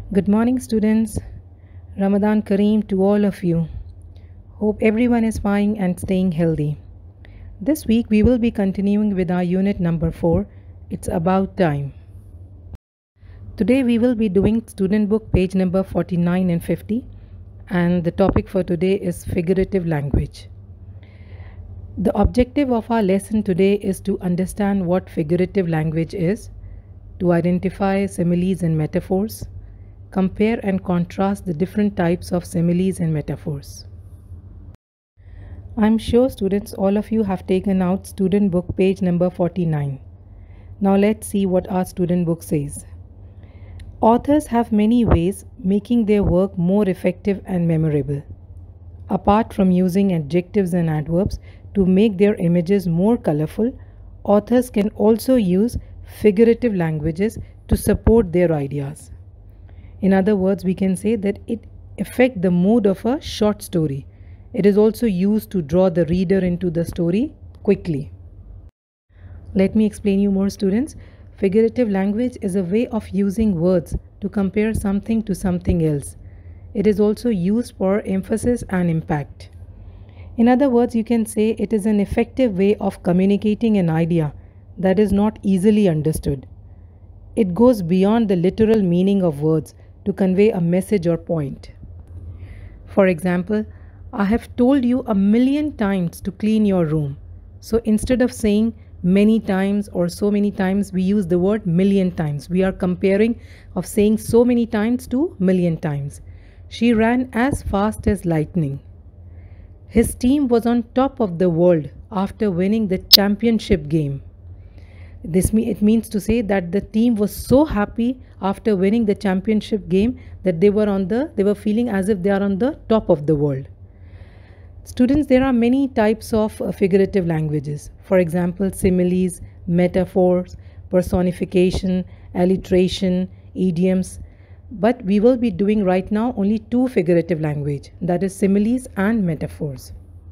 Good morning, students. Ramadan Kareem to all of you. Hope everyone is fine and staying healthy. This week we will be continuing with our unit number 4. It's about time. Today we will be doing student book page number 49 and 50, and the topic for today is figurative language. The objective of our lesson today is to understand what figurative language is, to identify similes and metaphors, compare and contrast the different types of similes and metaphors. I'm sure students, all of you have taken out student book page number 49. Now let's see what our student book says. Authors have many ways making their work more effective and memorable. Apart from using adjectives and adverbs to make their images more colorful, authors can also use figurative languages to support their ideas. In other words, we can say that it affects the mood of a short story. It is also used to draw the reader into the story quickly. Let me explain you more, students. Figurative language is a way of using words to compare something to something else. It is also used for emphasis and impact. In other words, you can say it is an effective way of communicating an idea that is not easily understood. It goes beyond the literal meaning of words to convey a message or point. For example, I have told you 1,000,000 times to clean your room. So instead of saying many times or so many times, we use the word million times. We are comparing of saying so many times to million times. She ran as fast as lightning. His team was on top of the world after winning the championship game. It means to say that the team was so happy after winning the championship game that they were feeling as if they are on the top of the world. Students, there are many types of figurative languages. For example, similes, metaphors, personification, alliteration, idioms. But we will be doing right now only two figurative language, that is similes and metaphors.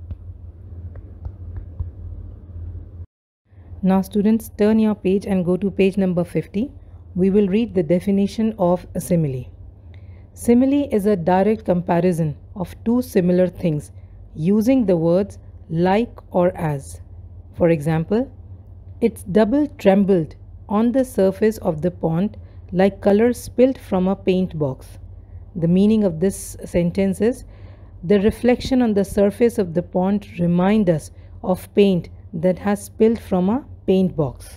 Now students, turn your page and go to page number 50. We will read the definition of a simile. Simile is a direct comparison of two similar things using the words like or as. For example, its double trembled on the surface of the pond like color spilled from a paint box. The meaning of this sentence is, the reflection on the surface of the pond reminds us of paint that has spilled from a paint box.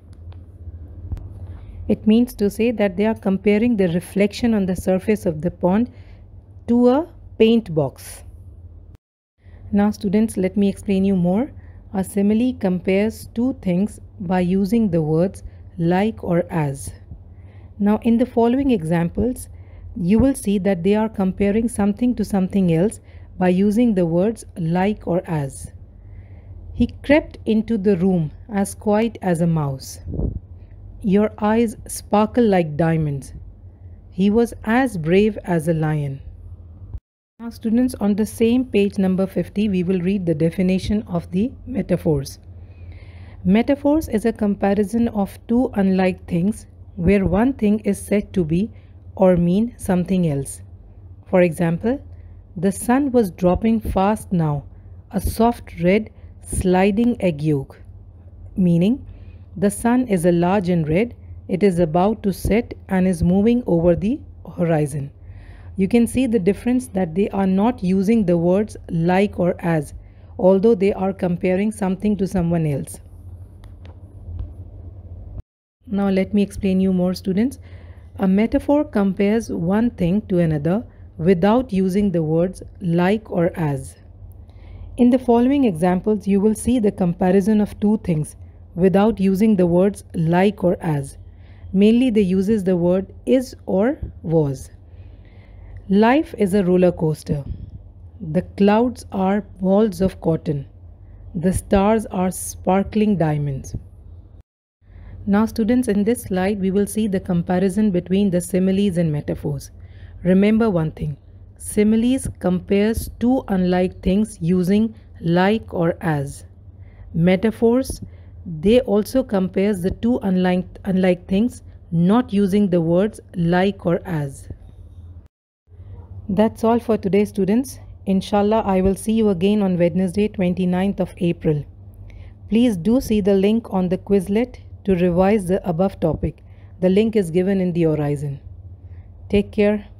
It means to say that they are comparing the reflection on the surface of the pond to a paint box. Now students, let me explain you more. A simile compares two things by using the words like or as. Now in the following examples, you will see that they are comparing something to something else by using the words like or as. He crept into the room as quiet as a mouse. Your eyes sparkle like diamonds. He was as brave as a lion. Now students, on the same page number 50, we will read the definition of the metaphors. Metaphors is a comparison of two unlike things where one thing is said to be or mean something else. For example, the sun was dropping fast now, a soft red sliding egg yolk, meaning the sun is a large and red, it is about to set and is moving over the horizon. You can see the difference that they are not using the words like or as, although they are comparing something to someone else. Now let me explain you more, students. A metaphor compares one thing to another without using the words like or as. In the following examples, you will see the comparison of two things without using the words like or as. Mainly they uses the word is or was. Life is a roller coaster. The clouds are balls of cotton. The stars are sparkling diamonds. Now students, in this slide we will see the comparison between the similes and metaphors. Remember one thing. Similes compares two unlike things using like or as. Metaphors, they also compares the two unlike things not using the words like or as. That's all for today, students. Inshallah, I will see you again on Wednesday, 29th of April. Please do see the link on the Quizlet to revise the above topic. The link is given in the horizon. Take care.